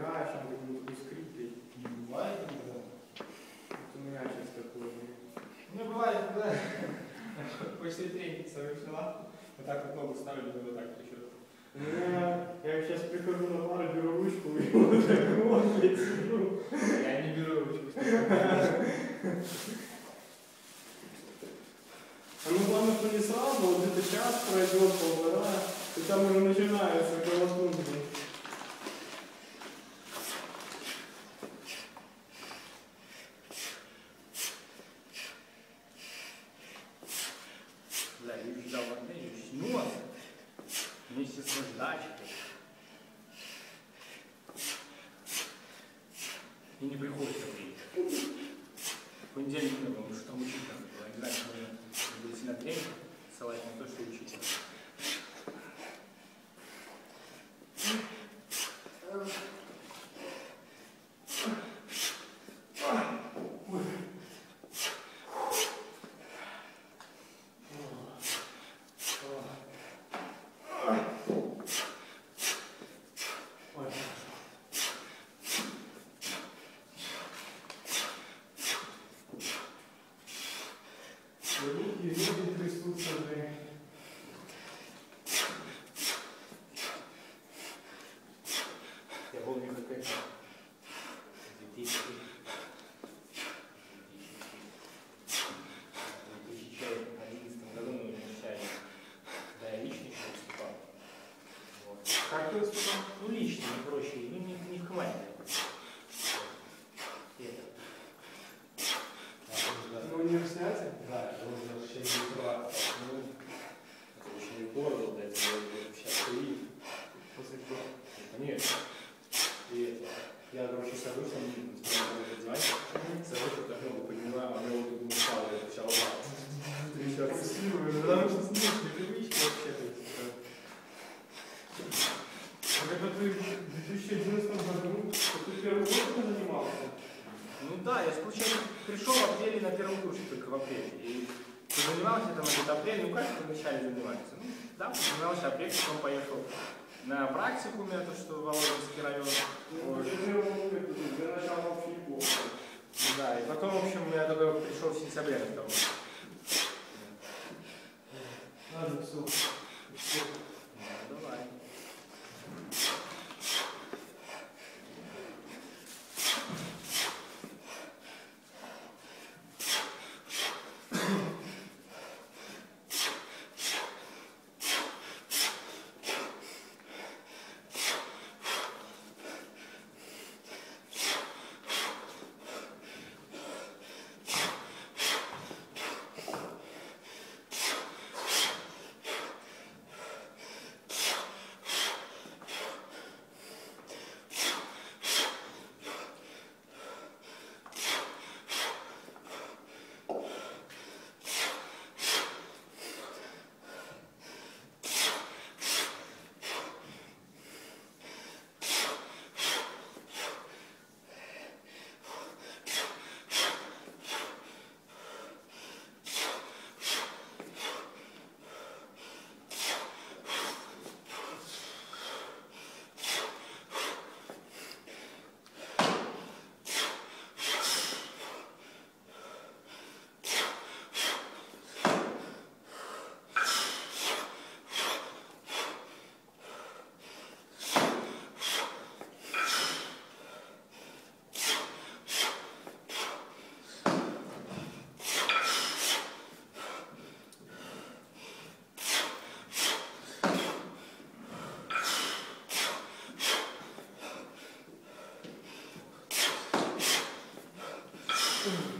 играешь, он такой скрипит. Не бывает иногда. Вот у меня часто такое. У меня бывает, когда после тренинга становишься лапку, вот так вот ногу ставлю, вот так еще. Я сейчас прихожу на пару, беру ручку и вот так вот, блядь, сижу. Я не беру ручку. Ну главное, что не сразу, вот где-то час пройдет, полтора, и там уже начинается колотнуть. Да, я уже дал нос вместе с наждачкой. И не приходится тренить. В понедельник не было, потому что там учить надо было. Не знаю, что нужно будет сильно тренить, ссылать на то, что учить. Руки трясутся уже. Я помню, как это. 2011 году мы вмещали, когда я лично еще выступал. Вот. Как ты выступал? Ну, лично, не проще, ну, не в команде. На университете? Да, это уже вообще не права. Ну, это очень здорово, да, это сейчас стоит. После чего? Конечно. И это, я, короче, сажусь, там, на диване, сажусь, так много поднимаю, а мне вот тут не упало, это вся лопата. Потому что смешно, привычки вообще. А когда ты в 2011 году, ты первый год занимался? Ну да, я случайно пришел в апреле на первый курс, только в апреле. И занимался там где-то апрель, ну как вначале занимается? Ну да, занимался апрель, потом поехал на практикуме, это что Володинский район. Для начала вообще неплохо. Да, и потом, в общем, я только пришел в сентябре на второй. Ладно, все. Ну, давай. Mm-hmm.